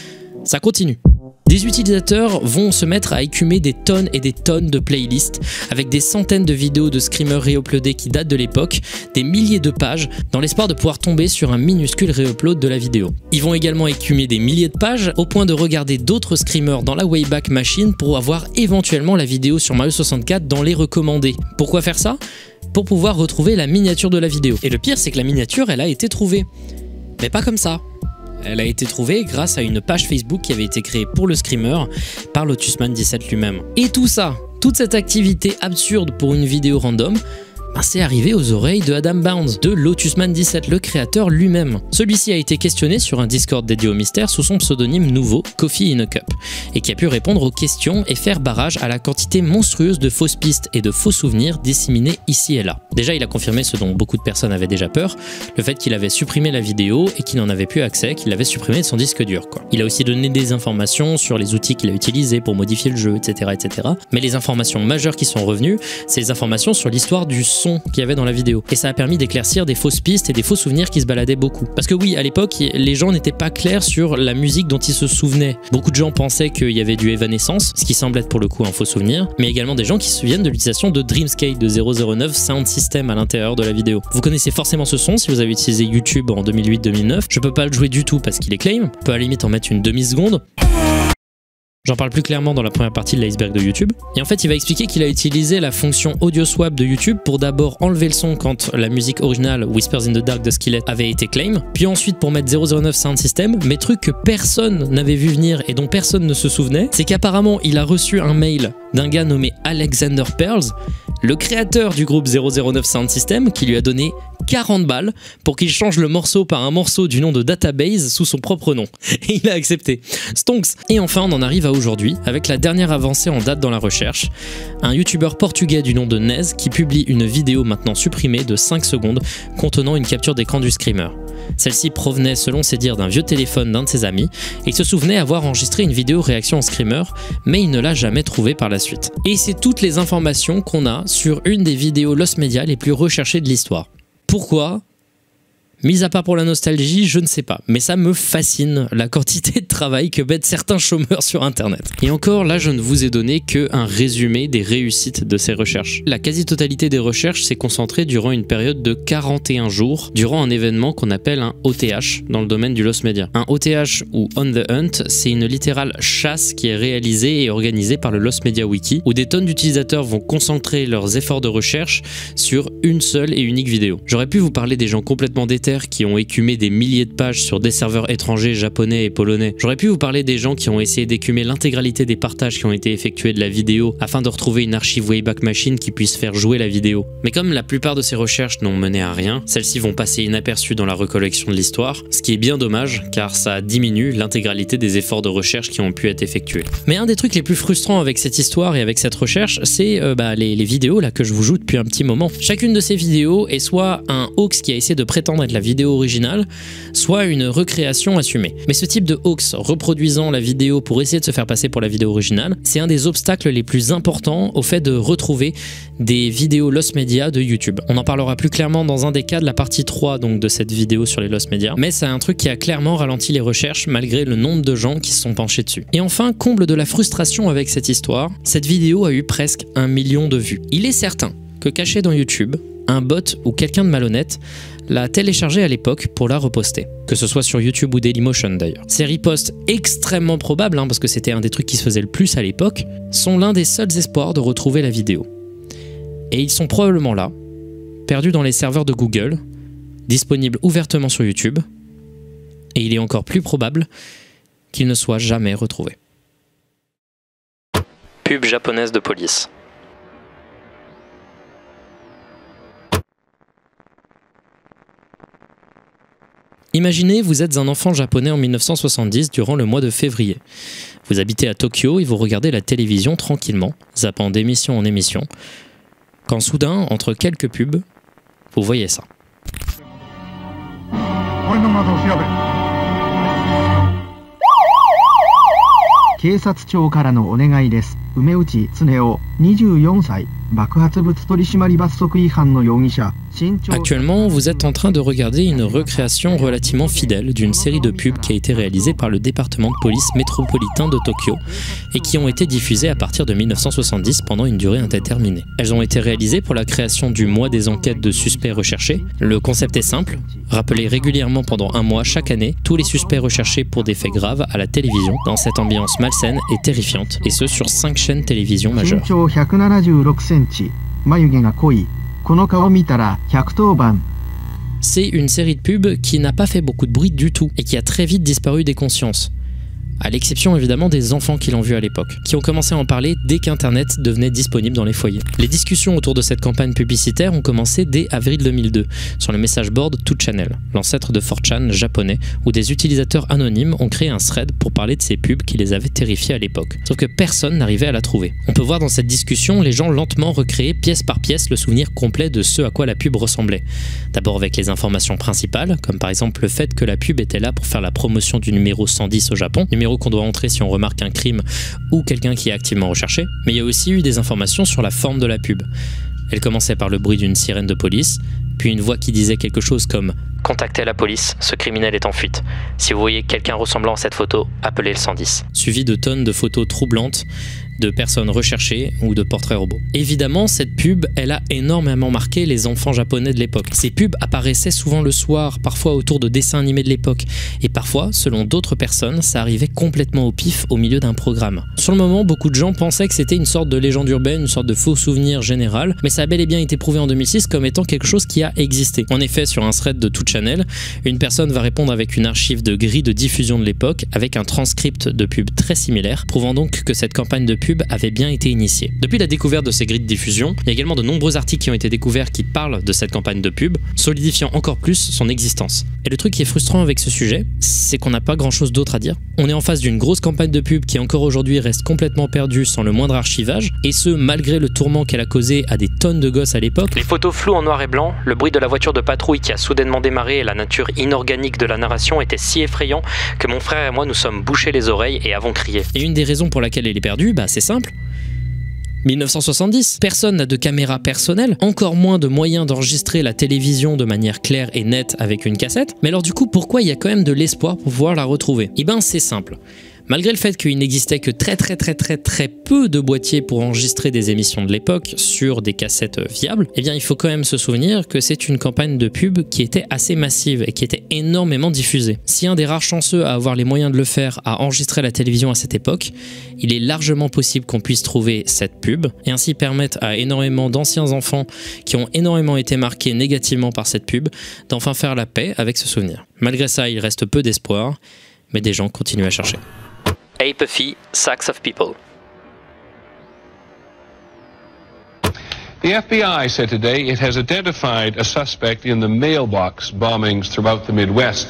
ça continue. Des utilisateurs vont se mettre à écumer des tonnes et des tonnes de playlists avec des centaines de vidéos de screamers réuploadés qui datent de l'époque, des milliers de pages, dans l'espoir de pouvoir tomber sur un minuscule réupload de la vidéo. Ils vont également écumer des milliers de pages au point de regarder d'autres screamers dans la Wayback Machine pour avoir éventuellement la vidéo sur Mario soixante-quatre dans les recommandés. Pourquoi faire ça? Pour pouvoir retrouver la miniature de la vidéo. Et le pire, c'est que la miniature, elle a été trouvée. Mais pas comme ça. Elle a été trouvée grâce à une page Facebook qui avait été créée pour le screamer par Lotusman dix-sept lui-même. Et tout ça, toute cette activité absurde pour une vidéo random, ben c'est arrivé aux oreilles de Adam Bounds, de Lotusman dix-sept, le créateur lui-même. Celui-ci a été questionné sur un Discord dédié au mystère sous son pseudonyme nouveau, Coffee in a Cup, et qui a pu répondre aux questions et faire barrage à la quantité monstrueuse de fausses pistes et de faux souvenirs disséminés ici et là. Déjà, il a confirmé ce dont beaucoup de personnes avaient déjà peur, le fait qu'il avait supprimé la vidéo et qu'il n'en avait plus accès, qu'il l'avait supprimé de son disque dur, quoi. Il a aussi donné des informations sur les outils qu'il a utilisés pour modifier le jeu, et cetera, et cetera. Mais les informations majeures qui sont revenues, c'est les informations sur l'histoire du son qu'il y avait dans la vidéo. Et ça a permis d'éclaircir des fausses pistes et des faux souvenirs qui se baladaient beaucoup. Parce que oui, à l'époque, les gens n'étaient pas clairs sur la musique dont ils se souvenaient. Beaucoup de gens pensaient qu'il y avait du Evanescence, ce qui semble être pour le coup un faux souvenir, mais également des gens qui se souviennent de l'utilisation de Dreamscape de zéro zéro neuf Sound System à l'intérieur de la vidéo. Vous connaissez forcément ce son si vous avez utilisé YouTube en deux mille huit deux mille neuf. Je peux pas le jouer du tout parce qu'il est claim. On peut à la limite en mettre une demi-seconde. J'en parle plus clairement dans la première partie de l'iceberg de YouTube. Et en fait, il va expliquer qu'il a utilisé la fonction audio swap de YouTube pour d'abord enlever le son quand la musique originale Whispers in the Dark de Skillet avait été claim, puis ensuite pour mettre zéro zéro neuf Sound System, mais truc que personne n'avait vu venir et dont personne ne se souvenait, c'est qu'apparemment il a reçu un mail d'un gars nommé Alexander Pearls, le créateur du groupe zéro zéro neuf Sound System, qui lui a donné quarante balles pour qu'il change le morceau par un morceau du nom de Database sous son propre nom. Et il a accepté. Stonks. Et enfin, on en arrive à aujourd'hui, avec la dernière avancée en date dans la recherche, un youtubeur portugais du nom de Nez qui publie une vidéo maintenant supprimée de cinq secondes contenant une capture d'écran du screamer. Celle-ci provenait, selon ses dires, d'un vieux téléphone d'un de ses amis, et il se souvenait avoir enregistré une vidéo réaction en screamer, mais il ne l'a jamais trouvée par la suite. Et c'est toutes les informations qu'on a sur une des vidéos Lost Media les plus recherchées de l'histoire. Pourquoi ? Mis à part pour la nostalgie, je ne sais pas, mais ça me fascine la quantité de travail que mettent certains chômeurs sur internet. Et encore, là je ne vous ai donné qu'un résumé des réussites de ces recherches. La quasi-totalité des recherches s'est concentrée durant une période de quarante et un jours, durant un événement qu'on appelle un O T H dans le domaine du Lost Media. Un O T H ou On the Hunt, c'est une littérale chasse qui est réalisée et organisée par le Lost Media Wiki, où des tonnes d'utilisateurs vont concentrer leurs efforts de recherche sur une seule et unique vidéo. J'aurais pu vous parler des gens complètement déter qui ont écumé des milliers de pages sur des serveurs étrangers, japonais et polonais. J'aurais pu vous parler des gens qui ont essayé d'écumer l'intégralité des partages qui ont été effectués de la vidéo afin de retrouver une archive Wayback Machine qui puisse faire jouer la vidéo. Mais comme la plupart de ces recherches n'ont mené à rien, celles-ci vont passer inaperçues dans la recollection de l'histoire, ce qui est bien dommage car ça diminue l'intégralité des efforts de recherche qui ont pu être effectués. Mais un des trucs les plus frustrants avec cette histoire et avec cette recherche, c'est euh, bah, les, les vidéos là que je vous joue depuis un petit moment. Chacune de ces vidéos est soit un hoax qui a essayé de prétendre être la vidéo originale, soit une recréation assumée. Mais ce type de hoax reproduisant la vidéo pour essayer de se faire passer pour la vidéo originale, c'est un des obstacles les plus importants au fait de retrouver des vidéos Lost Media de YouTube. On en parlera plus clairement dans un des cas de la partie trois donc de cette vidéo sur les Lost Media, mais c'est un truc qui a clairement ralenti les recherches malgré le nombre de gens qui se sont penchés dessus. Et enfin, comble de la frustration avec cette histoire, cette vidéo a eu presque un million de vues. Il est certain que caché dans YouTube, un bot ou quelqu'un de malhonnête l'a téléchargée à l'époque pour la reposter. Que ce soit sur YouTube ou Dailymotion d'ailleurs. Ces reposts extrêmement probables, hein, parce que c'était un des trucs qui se faisait le plus à l'époque, sont l'un des seuls espoirs de retrouver la vidéo. Et ils sont probablement là, perdus dans les serveurs de Google, disponibles ouvertement sur YouTube, et il est encore plus probable qu'ils ne soient jamais retrouvés. Pub japonaise de police. Imaginez, vous êtes un enfant japonais en mille neuf cent soixante-dix durant le mois de février. Vous habitez à Tokyo et vous regardez la télévision tranquillement, zappant d'émission en émission, quand soudain, entre quelques pubs, vous voyez ça. 警察庁からのお願いです。梅内恒夫、にじゅうよんさい、爆発物取締罰則違反の容疑者。 Actuellement, vous êtes en train de regarder une recréation relativement fidèle d'une série de pubs qui a été réalisée par le département de police métropolitain de Tokyo et qui ont été diffusées à partir de mille neuf cent soixante-dix pendant une durée indéterminée. Elles ont été réalisées pour la création du mois des enquêtes de suspects recherchés. Le concept est simple, rappeler régulièrement pendant un mois chaque année tous les suspects recherchés pour des faits graves à la télévision dans cette ambiance malsaine et terrifiante, et ce sur cinq chaînes télévision majeures. C'est une série de pubs qui n'a pas fait beaucoup de bruit du tout et qui a très vite disparu des consciences. À l'exception évidemment des enfants qui l'ont vu à l'époque, qui ont commencé à en parler dès qu'Internet devenait disponible dans les foyers. Les discussions autour de cette campagne publicitaire ont commencé dès avril deux mille deux, sur le message board two channel, l'ancêtre de four chan japonais, où des utilisateurs anonymes ont créé un thread pour parler de ces pubs qui les avaient terrifiés à l'époque. Sauf que personne n'arrivait à la trouver. On peut voir dans cette discussion les gens lentement recréer pièce par pièce le souvenir complet de ce à quoi la pub ressemblait. D'abord avec les informations principales, comme par exemple le fait que la pub était là pour faire la promotion du numéro cent dix au Japon, numéro qu'on doit entrer si on remarque un crime ou quelqu'un qui est activement recherché, mais il y a aussi eu des informations sur la forme de la pub. Elle commençait par le bruit d'une sirène de police, puis une voix qui disait quelque chose comme « Contactez la police, ce criminel est en fuite. Si vous voyez quelqu'un ressemblant à cette photo, appelez le cent dix. » suivi de tonnes de photos troublantes de personnes recherchées ou de portraits robots. Évidemment, cette pub, elle a énormément marqué les enfants japonais de l'époque. Ces pubs apparaissaient souvent le soir, parfois autour de dessins animés de l'époque, et parfois, selon d'autres personnes, ça arrivait complètement au pif au milieu d'un programme. Sur le moment, beaucoup de gens pensaient que c'était une sorte de légende urbaine, une sorte de faux souvenir général, mais ça a bel et bien été prouvé en deux mille six comme étant quelque chose qui a existé. En effet, sur un thread de two channel, une personne va répondre avec une archive de grille de diffusion de l'époque, avec un transcript de pub très similaire, prouvant donc que cette campagne de pub pub avait bien été initié. Depuis la découverte de ces grilles de diffusion, il y a également de nombreux articles qui ont été découverts qui parlent de cette campagne de pub, solidifiant encore plus son existence. Et le truc qui est frustrant avec ce sujet, c'est qu'on n'a pas grand chose d'autre à dire. On est en face d'une grosse campagne de pub qui encore aujourd'hui reste complètement perdue sans le moindre archivage, et ce malgré le tourment qu'elle a causé à des tonnes de gosses à l'époque. Les photos floues en noir et blanc, le bruit de la voiture de patrouille qui a soudainement démarré et la nature inorganique de la narration étaient si effrayants que mon frère et moi nous sommes bouchés les oreilles et avons crié. Et une des raisons pour laquelle elle est perdue, bah c'est simple. mille neuf cent soixante-dix, personne n'a de caméra personnelle, encore moins de moyens d'enregistrer la télévision de manière claire et nette avec une cassette. Mais alors du coup, pourquoi il y a quand même de l'espoir pour pouvoir la retrouver? Eh ben c'est simple. Malgré le fait qu'il n'existait que très très très très très peu de boîtiers pour enregistrer des émissions de l'époque sur des cassettes viables, eh bien il faut quand même se souvenir que c'est une campagne de pub qui était assez massive et qui était énormément diffusée. Si un des rares chanceux à avoir les moyens de le faire a enregistré la télévision à cette époque, il est largement possible qu'on puisse trouver cette pub et ainsi permettre à énormément d'anciens enfants qui ont énormément été marqués négativement par cette pub d'enfin faire la paix avec ce souvenir. Malgré ça, il reste peu d'espoir, mais des gens continuent à chercher. Apathy, Sacks of People. The F B I said today it has identified a suspect in the mailbox bombings throughout the Midwest.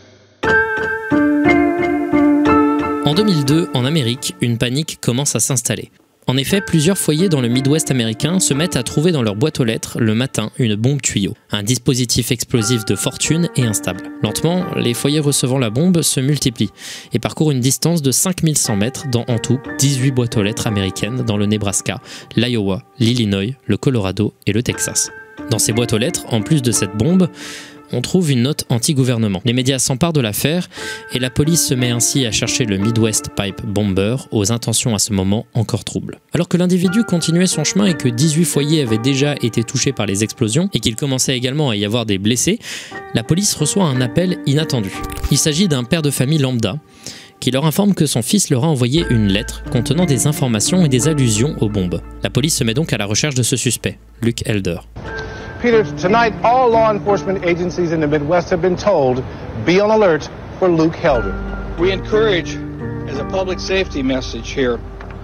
En deux mille deux, en Amérique, une panique commence à s'installer. En effet, plusieurs foyers dans le Midwest américain se mettent à trouver dans leur boîte aux lettres le matin une bombe tuyau, un dispositif explosif de fortune et instable. Lentement, les foyers recevant la bombe se multiplient et parcourent une distance de cinq mille cent mètres dans en tout dix-huit boîtes aux lettres américaines dans le Nebraska, l'Iowa, l'Illinois, le Colorado et le Texas. Dans ces boîtes aux lettres, en plus de cette bombe, on trouve une note anti-gouvernement. Les médias s'emparent de l'affaire et la police se met ainsi à chercher le Midwest Pipe Bomber aux intentions à ce moment encore troubles. Alors que l'individu continuait son chemin et que dix-huit foyers avaient déjà été touchés par les explosions et qu'il commençait également à y avoir des blessés, la police reçoit un appel inattendu. Il s'agit d'un père de famille lambda qui leur informe que son fils leur a envoyé une lettre contenant des informations et des allusions aux bombes. La police se met donc à la recherche de ce suspect, Luke Elder. Peter, tonight all law enforcement agencies in the Midwest have been told, be on alert for Luke Helder. We encourage, as a public safety message here,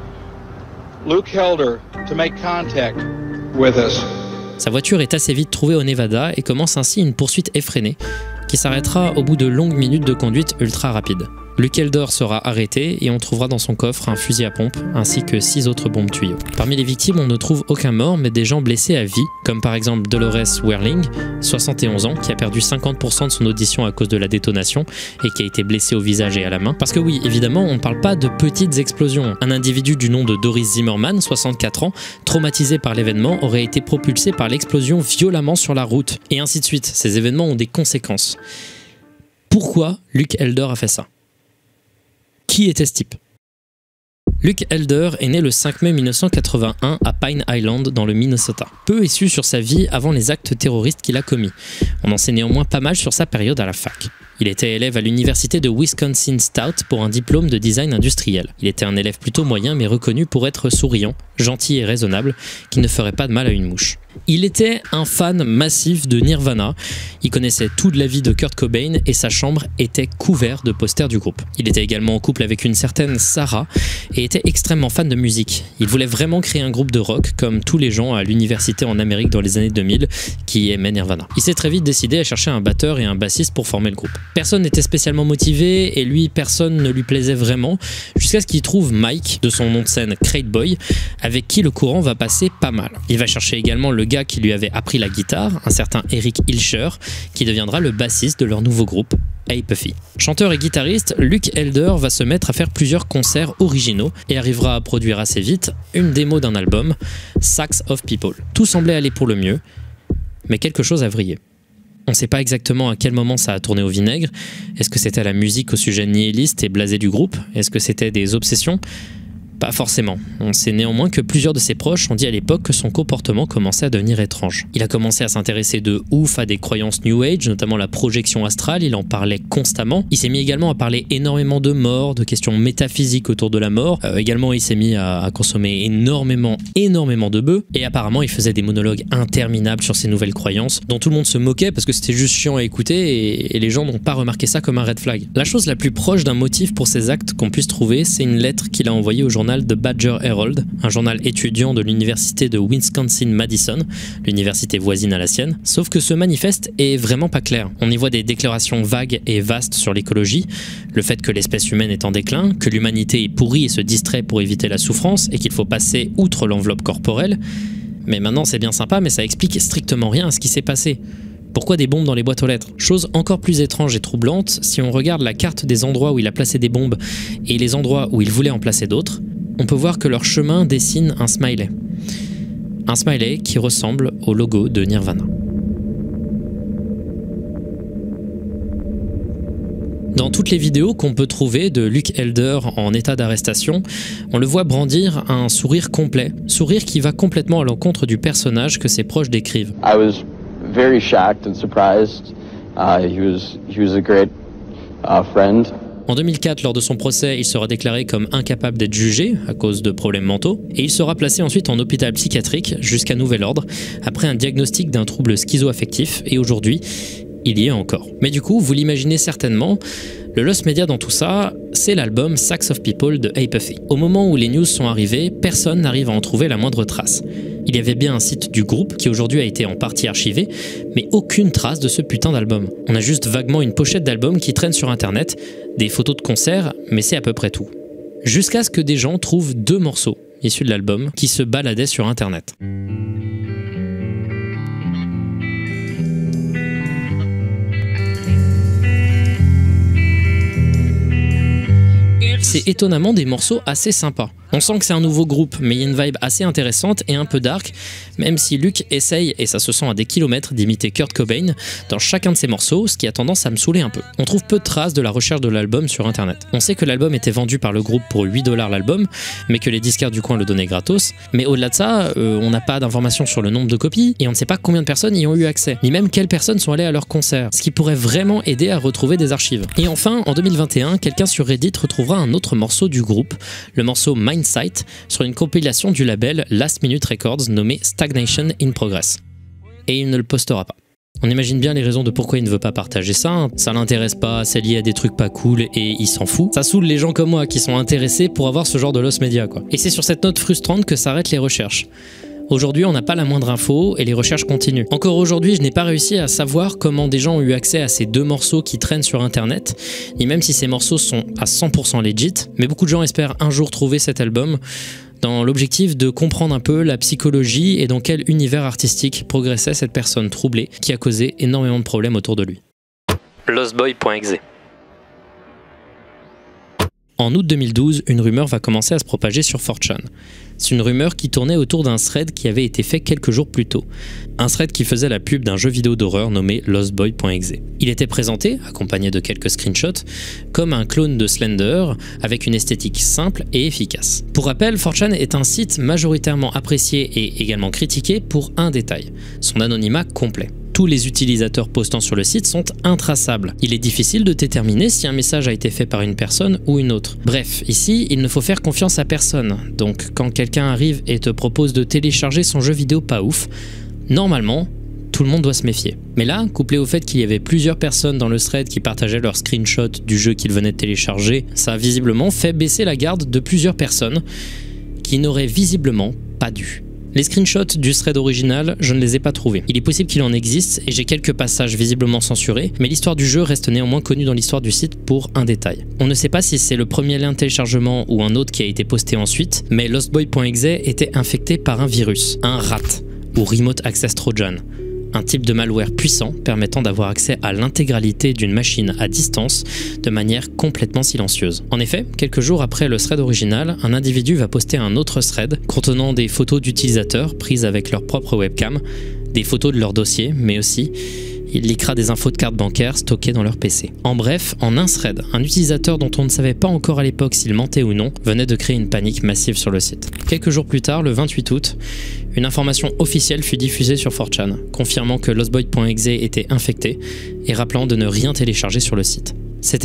Luke Helder to make contact with us. Sa voiture est assez vite trouvée au Nevada et commence ainsi une poursuite effrénée qui s'arrêtera au bout de longues minutes de conduite ultra rapide. Luke Elder sera arrêté et on trouvera dans son coffre un fusil à pompe ainsi que six autres bombes tuyaux. Parmi les victimes, on ne trouve aucun mort mais des gens blessés à vie, comme par exemple Dolores Werling, soixante et onze ans, qui a perdu cinquante pour cent de son audition à cause de la détonation et qui a été blessée au visage et à la main. Parce que oui, évidemment, on ne parle pas de petites explosions. Un individu du nom de Doris Zimmerman, soixante-quatre ans, traumatisé par l'événement, aurait été propulsé par l'explosion violemment sur la route. Et ainsi de suite. Ces événements ont des conséquences. Pourquoi Luke Elder a fait ça ? Qui était ce type ? Luke Elder est né le cinq mai mille neuf cent quatre-vingt-un à Pine Island dans le Minnesota. Peu est su sur sa vie avant les actes terroristes qu'il a commis. On en sait néanmoins pas mal sur sa période à la fac. Il était élève à l'université de Wisconsin Stout pour un diplôme de design industriel. Il était un élève plutôt moyen mais reconnu pour être souriant, gentil et raisonnable, qui ne ferait pas de mal à une mouche. Il était un fan massif de Nirvana, il connaissait tout de la vie de Kurt Cobain et sa chambre était couverte de posters du groupe. Il était également en couple avec une certaine Sarah et était extrêmement fan de musique. Il voulait vraiment créer un groupe de rock comme tous les gens à l'université en Amérique dans les années deux mille qui aimaient Nirvana. Il s'est très vite décidé à chercher un batteur et un bassiste pour former le groupe. Personne n'était spécialement motivé et lui, personne ne lui plaisait vraiment jusqu'à ce qu'il trouve Mike, de son nom de scène Crate Boy, avec qui le courant va passer pas mal. Il va chercher également le gars qui lui avait appris la guitare, un certain Eric Hilscher, qui deviendra le bassiste de leur nouveau groupe, Apathy. Chanteur et guitariste, Luke Elder va se mettre à faire plusieurs concerts originaux et arrivera à produire assez vite une démo d'un album, Sacks of People. Tout semblait aller pour le mieux, mais quelque chose a vrillé. On ne sait pas exactement à quel moment ça a tourné au vinaigre. Est-ce que c'était la musique au sujet nihiliste et blasé du groupe ? Est-ce que c'était des obsessions ? Pas forcément. On sait néanmoins que plusieurs de ses proches ont dit à l'époque que son comportement commençait à devenir étrange. Il a commencé à s'intéresser de ouf à des croyances New Age, notamment la projection astrale, il en parlait constamment. Il s'est mis également à parler énormément de mort, de questions métaphysiques autour de la mort. Euh, également, il s'est mis à, à consommer énormément, énormément de bœufs. Et apparemment, il faisait des monologues interminables sur ses nouvelles croyances, dont tout le monde se moquait parce que c'était juste chiant à écouter et, et les gens n'ont pas remarqué ça comme un red flag. La chose la plus proche d'un motif pour ses actes qu'on puisse trouver, c'est une lettre qu'il a envoyée au journal journal The Badger Herald, un journal étudiant de l'université de Wisconsin-Madison, l'université voisine à la sienne. Sauf que ce manifeste est vraiment pas clair. On y voit des déclarations vagues et vastes sur l'écologie, le fait que l'espèce humaine est en déclin, que l'humanité est pourrie et se distrait pour éviter la souffrance et qu'il faut passer outre l'enveloppe corporelle. Mais maintenant c'est bien sympa, mais ça explique strictement rien à ce qui s'est passé. Pourquoi des bombes dans les boîtes aux lettres? Chose encore plus étrange et troublante, si on regarde la carte des endroits où il a placé des bombes et les endroits où il voulait en placer d'autres, on peut voir que leur chemin dessine un smiley. Un smiley qui ressemble au logo de Nirvana. Dans toutes les vidéos qu'on peut trouver de Luke Helder en état d'arrestation, on le voit brandir un sourire complet, sourire qui va complètement à l'encontre du personnage que ses proches décrivent. I was very shocked and surprised. Uh, he was he was a great uh, friend. En deux mille quatre, lors de son procès, il sera déclaré comme incapable d'être jugé à cause de problèmes mentaux et il sera placé ensuite en hôpital psychiatrique jusqu'à nouvel ordre après un diagnostic d'un trouble schizoaffectif et aujourd'hui, il y est encore. Mais du coup, vous l'imaginez certainement, le lost media dans tout ça, c'est l'album Sacks of People de Apathy. Au moment où les news sont arrivées, personne n'arrive à en trouver la moindre trace. Il y avait bien un site du groupe qui aujourd'hui a été en partie archivé, mais aucune trace de ce putain d'album. On a juste vaguement une pochette d'album qui traîne sur internet, des photos de concerts, mais c'est à peu près tout. Jusqu'à ce que des gens trouvent deux morceaux issus de l'album qui se baladaient sur internet. C'est étonnamment des morceaux assez sympas. On sent que c'est un nouveau groupe, mais il y a une vibe assez intéressante et un peu dark, même si Luke essaye, et ça se sent à des kilomètres, d'imiter Kurt Cobain dans chacun de ses morceaux, ce qui a tendance à me saouler un peu. On trouve peu de traces de la recherche de l'album sur internet. On sait que l'album était vendu par le groupe pour huit dollars l'album, mais que les disquaires du coin le donnaient gratos. Mais au-delà de ça, euh, on n'a pas d'informations sur le nombre de copies, et on ne sait pas combien de personnes y ont eu accès, ni même quelles personnes sont allées à leur concert, ce qui pourrait vraiment aider à retrouver des archives. Et enfin, en deux mille vingt et un, quelqu'un sur Reddit retrouvera un autre morceau du groupe, le morceau Mindsight, sur une compilation du label Last Minute Records nommé Stagnation in Progress. Et il ne le postera pas. On imagine bien les raisons de pourquoi il ne veut pas partager ça, hein. Ça l'intéresse pas, c'est lié à des trucs pas cool et il s'en fout. Ça saoule les gens comme moi qui sont intéressés pour avoir ce genre de lost media, quoi. Et c'est sur cette note frustrante que s'arrêtent les recherches. Aujourd'hui, on n'a pas la moindre info et les recherches continuent. Encore aujourd'hui, je n'ai pas réussi à savoir comment des gens ont eu accès à ces deux morceaux qui traînent sur internet, ni même si ces morceaux sont à cent pour cent legit, mais beaucoup de gens espèrent un jour trouver cet album dans l'objectif de comprendre un peu la psychologie et dans quel univers artistique progressait cette personne troublée qui a causé énormément de problèmes autour de lui. lostboy point exe. En août deux mille douze, une rumeur va commencer à se propager sur four chan. C'est une rumeur qui tournait autour d'un thread qui avait été fait quelques jours plus tôt. Un thread qui faisait la pub d'un jeu vidéo d'horreur nommé lostboy point exe. Il était présenté, accompagné de quelques screenshots, comme un clone de Slender, avec une esthétique simple et efficace. Pour rappel, four chan est un site majoritairement apprécié et également critiqué pour un détail, son anonymat complet. Tous les utilisateurs postant sur le site sont intraçables. Il est difficile de déterminer si un message a été fait par une personne ou une autre. Bref, ici, il ne faut faire confiance à personne. Donc, quand quelqu'un arrive et te propose de télécharger son jeu vidéo pas ouf, normalement, tout le monde doit se méfier. Mais là, couplé au fait qu'il y avait plusieurs personnes dans le thread qui partageaient leurs screenshots du jeu qu'ils venaient de télécharger, ça a visiblement fait baisser la garde de plusieurs personnes qui n'auraient visiblement pas dû. Les screenshots du thread original, je ne les ai pas trouvés. Il est possible qu'il en existe et j'ai quelques passages visiblement censurés, mais l'histoire du jeu reste néanmoins connue dans l'histoire du site pour un détail. On ne sait pas si c'est le premier lien de téléchargement ou un autre qui a été posté ensuite, mais lostboy point exe était infecté par un virus, un R A T, ou Remote Access Trojan. Un type de malware puissant permettant d'avoir accès à l'intégralité d'une machine à distance de manière complètement silencieuse. En effet, quelques jours après le thread original, un individu va poster un autre thread contenant des photos d'utilisateurs prises avec leur propre webcam, des photos de leur dossier, mais aussi il leakera des infos de cartes bancaires stockées dans leur P C. En bref, en un thread, un utilisateur dont on ne savait pas encore à l'époque s'il mentait ou non venait de créer une panique massive sur le site. Quelques jours plus tard, le vingt-huit août, une information officielle fut diffusée sur four chan, confirmant que lostboy point exe était infecté et rappelant de ne rien télécharger sur le site. C'était vrai.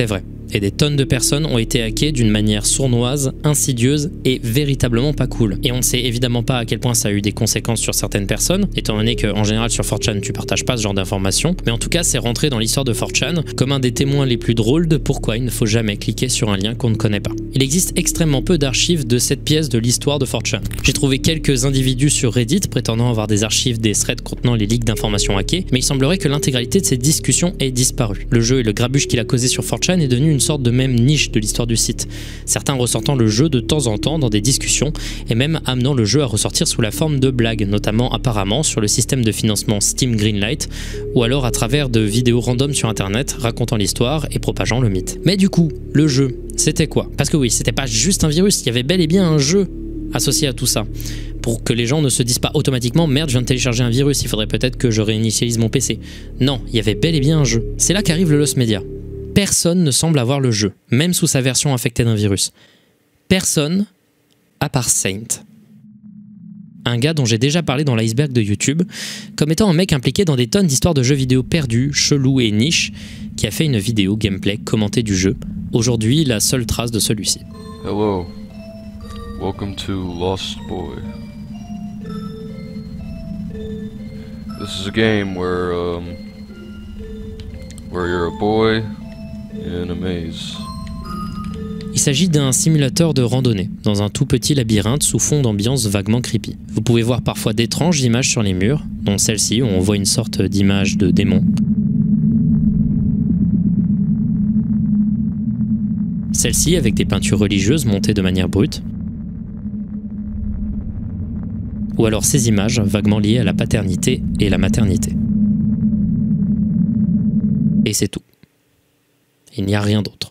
Et des tonnes de personnes ont été hackées d'une manière sournoise, insidieuse et véritablement pas cool. Et on ne sait évidemment pas à quel point ça a eu des conséquences sur certaines personnes, étant donné qu'en général sur four chan tu partages pas ce genre d'informations, mais en tout cas c'est rentré dans l'histoire de four chan comme un des témoins les plus drôles de pourquoi il ne faut jamais cliquer sur un lien qu'on ne connaît pas. Il existe extrêmement peu d'archives de cette pièce de l'histoire de four chan. J'ai trouvé quelques individus sur Reddit prétendant avoir des archives des threads contenant les leaks d'informations hackées, mais il semblerait que l'intégralité de ces discussions ait disparu. Le jeu et le grabuge qu'il a causé sur four chan est devenu une sorte de même niche de l'histoire du site, certains ressortant le jeu de temps en temps dans des discussions et même amenant le jeu à ressortir sous la forme de blagues, notamment apparemment sur le système de financement Steam Greenlight ou alors à travers de vidéos random sur internet racontant l'histoire et propageant le mythe. Mais du coup, le jeu, c'était quoi? Parce que oui, c'était pas juste un virus, il y avait bel et bien un jeu associé à tout ça. Pour que les gens ne se disent pas automatiquement « Merde, je viens de télécharger un virus, il faudrait peut-être que je réinitialise mon P C ». Non, il y avait bel et bien un jeu. C'est là qu'arrive le Lost Media. Personne ne semble avoir le jeu, même sous sa version infectée d'un virus. Personne, à part Saint. Un gars dont j'ai déjà parlé dans l'iceberg de YouTube, comme étant un mec impliqué dans des tonnes d'histoires de jeux vidéo perdus, chelous et niches, qui a fait une vidéo gameplay commentée du jeu. Aujourd'hui, la seule trace de celui-ci. Hello. Welcome to Lost Boy. This is a game where, um, where you're a boy in a maze. Il s'agit d'un simulateur de randonnée, dans un tout petit labyrinthe sous fond d'ambiance vaguement creepy. Vous pouvez voir parfois d'étranges images sur les murs, dont celle-ci où on voit une sorte d'image de démon. Celle-ci avec des peintures religieuses montées de manière brute. Ou alors ces images vaguement liées à la paternité et la maternité. Et c'est tout. Il n'y a rien d'autre.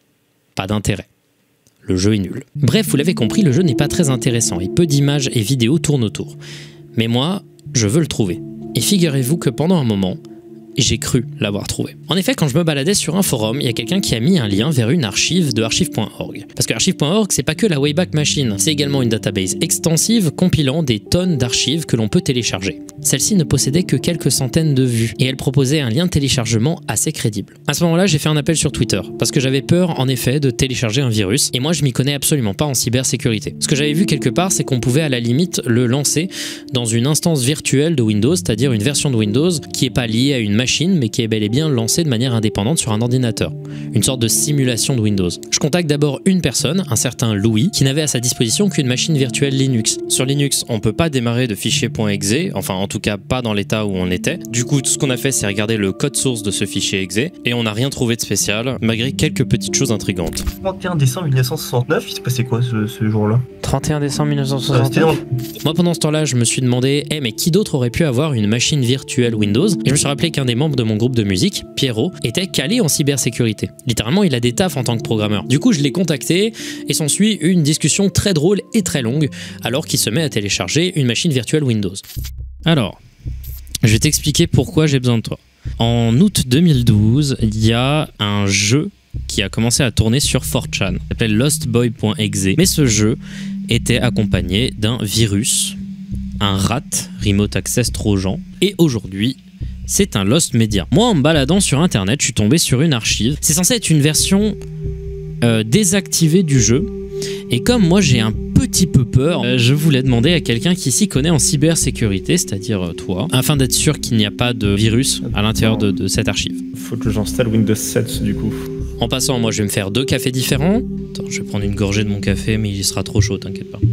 Pas d'intérêt. Le jeu est nul. Bref, vous l'avez compris, le jeu n'est pas très intéressant et peu d'images et vidéos tournent autour. Mais moi, je veux le trouver. Et figurez-vous que pendant un moment, j'ai cru l'avoir trouvé. En effet, quand je me baladais sur un forum, il y a quelqu'un qui a mis un lien vers une archive de archive point org. Parce que archive point org, c'est pas que la Wayback Machine, c'est également une database extensive compilant des tonnes d'archives que l'on peut télécharger. Celle-ci ne possédait que quelques centaines de vues et elle proposait un lien de téléchargement assez crédible. À ce moment-là, j'ai fait un appel sur Twitter parce que j'avais peur en effet de télécharger un virus et moi je m'y connais absolument pas en cybersécurité. Ce que j'avais vu quelque part, c'est qu'on pouvait à la limite le lancer dans une instance virtuelle de Windows, c'est-à-dire une version de Windows qui est pas liée à une machine machine, mais qui est bel et bien lancée de manière indépendante sur un ordinateur. Une sorte de simulation de Windows. Je contacte d'abord une personne, un certain Louis, qui n'avait à sa disposition qu'une machine virtuelle Linux. Sur Linux, on peut pas démarrer de fichier .exe, enfin en tout cas pas dans l'état où on était. Du coup, tout ce qu'on a fait, c'est regarder le code source de ce fichier exe, et on n'a rien trouvé de spécial, malgré quelques petites choses intrigantes. trente et un décembre mille neuf cent soixante-neuf, il s'est passé quoi ce, ce jour-là? trente et un décembre mille neuf cent soixante-neuf. Moi, pendant ce temps-là, je me suis demandé, eh, mais qui d'autre aurait pu avoir une machine virtuelle Windows? Et je me suis rappelé qu'un des membres de mon groupe de musique, Pierrot, était calé en cybersécurité. Littéralement, il a des tafs en tant que programmeur. Du coup, je l'ai contacté et s'ensuit une discussion très drôle et très longue, alors qu'il se met à télécharger une machine virtuelle Windows. Alors, je vais t'expliquer pourquoi j'ai besoin de toi. En août deux mille douze, il y a un jeu qui a commencé à tourner sur four chan. Il s'appelle lostboy.exe. Mais ce jeu était accompagné d'un virus, un rat, Remote Access Trojan, et aujourd'hui, c'est un Lost Media. Moi, en me baladant sur internet, je suis tombé sur une archive. C'est censé être une version euh, désactivée du jeu. Et comme moi, j'ai un petit peu peur, euh, je voulais demander à quelqu'un qui s'y connaît en cybersécurité, c'est-à-dire euh, toi, afin d'être sûr qu'il n'y a pas de virus à l'intérieur de, de cette archive. Faut que j'installe Windows sept du coup. En passant, moi, je vais me faire deux cafés différents. Attends, je vais prendre une gorgée de mon café, mais il sera trop chaud, t'inquiète pas.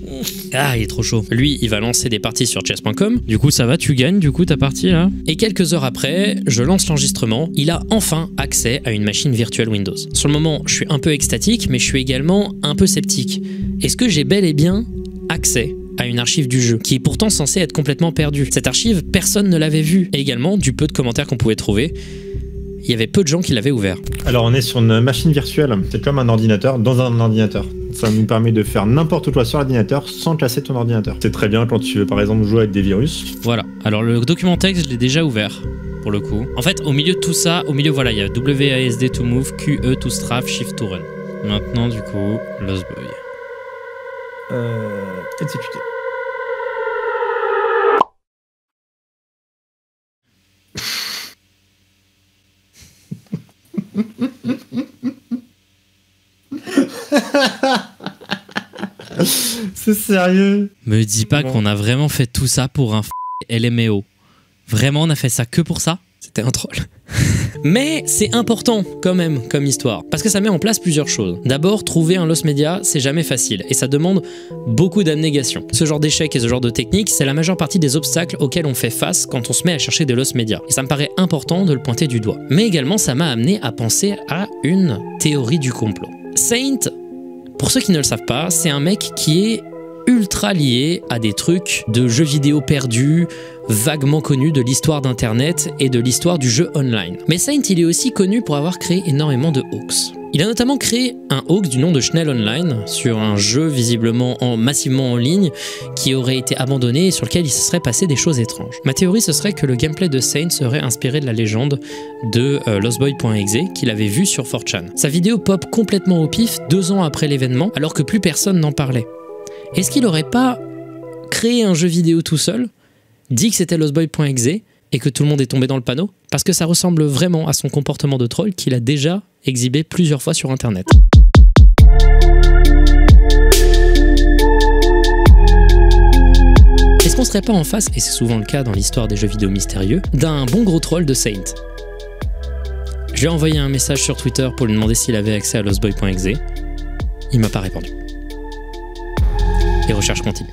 Ah, il est trop chaud. Lui, il va lancer des parties sur chess point com. Du coup, ça va, tu gagnes, du coup, ta partie, là. Et quelques heures après, je lance l'enregistrement. Il a enfin accès à une machine virtuelle Windows. Sur le moment, je suis un peu extatique, mais je suis également un peu sceptique. Est-ce que j'ai bel et bien accès à une archive du jeu, qui est pourtant censée être complètement perdue? Cette archive, personne ne l'avait vue. Et également, du peu de commentaires qu'on pouvait trouver, il y avait peu de gens qui l'avaient ouvert. Alors, on est sur une machine virtuelle. C'est comme un ordinateur dans un ordinateur. Ça nous permet de faire n'importe quoi sur l'ordinateur sans classer ton ordinateur. C'est très bien quand tu veux par exemple jouer avec des virus. Voilà, alors le document texte, je l'ai déjà ouvert, pour le coup. En fait, au milieu de tout ça, au milieu, voilà, il y a W A S D to move, Q E to strafe, Shift to run. Maintenant, du coup, Lost Boy. Euh... Exécuter. C'est sérieux? Me dis pas qu'on a vraiment fait tout ça pour un f... L M A O. Vraiment, on a fait ça que pour ça? C'était un troll. Mais c'est important quand même comme histoire, parce que ça met en place plusieurs choses. D'abord, trouver un loss media, c'est jamais facile, et ça demande beaucoup d'abnégation. Ce genre d'échec et ce genre de technique, c'est la majeure partie des obstacles auxquels on fait face quand on se met à chercher des loss media. Et ça me paraît important de le pointer du doigt. Mais également, ça m'a amené à penser à une théorie du complot. Saint, pour ceux qui ne le savent pas, c'est un mec qui est ultra lié à des trucs de jeux vidéo perdus, vaguement connus de l'histoire d'internet et de l'histoire du jeu online. Mais Saint, il est aussi connu pour avoir créé énormément de hoax. Il a notamment créé un hoax du nom de Schnell Online sur un jeu visiblement en, massivement en ligne qui aurait été abandonné et sur lequel il se serait passé des choses étranges. Ma théorie, ce serait que le gameplay de Saint serait inspiré de la légende de euh, lostboy point e x e qu'il avait vu sur four chan. Sa vidéo pop complètement au pif deux ans après l'événement alors que plus personne n'en parlait. Est-ce qu'il aurait pas créé un jeu vidéo tout seul, dit que c'était lostboy point e x e et que tout le monde est tombé dans le panneau? Parce que ça ressemble vraiment à son comportement de troll qu'il a déjà exhibé plusieurs fois sur internet. Est-ce qu'on serait pas en face, et c'est souvent le cas dans l'histoire des jeux vidéo mystérieux, d'un bon gros troll de Saint? Je lui ai envoyé un message sur Twitter pour lui demander s'il avait accès à lostboy point e x e. Il m'a pas répondu. Les recherches continuent.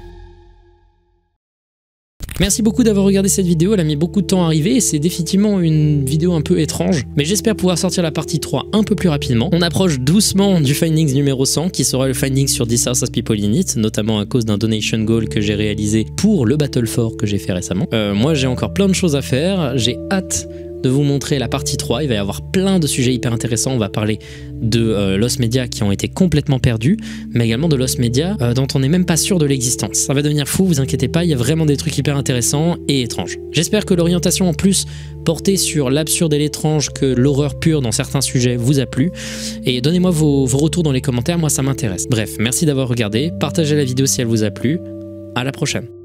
Merci beaucoup d'avoir regardé cette vidéo, elle a mis beaucoup de temps à arriver et c'est définitivement une vidéo un peu étrange, mais j'espère pouvoir sortir la partie trois un peu plus rapidement. On approche doucement du Findings numéro cent, qui sera le Findings sur This House Has People in It, notamment à cause d'un donation goal que j'ai réalisé pour le Battle four que j'ai fait récemment. Euh, moi j'ai encore plein de choses à faire, j'ai hâte de vous montrer la partie trois, il va y avoir plein de sujets hyper intéressants, on va parler de euh, loss media qui ont été complètement perdus, mais également de loss media euh, dont on n'est même pas sûr de l'existence. Ça va devenir fou, vous inquiétez pas, il y a vraiment des trucs hyper intéressants et étranges. J'espère que l'orientation en plus portée sur l'absurde et l'étrange, que l'horreur pure dans certains sujets vous a plu, et donnez-moi vos, vos retours dans les commentaires, moi ça m'intéresse. Bref, merci d'avoir regardé, partagez la vidéo si elle vous a plu, à la prochaine.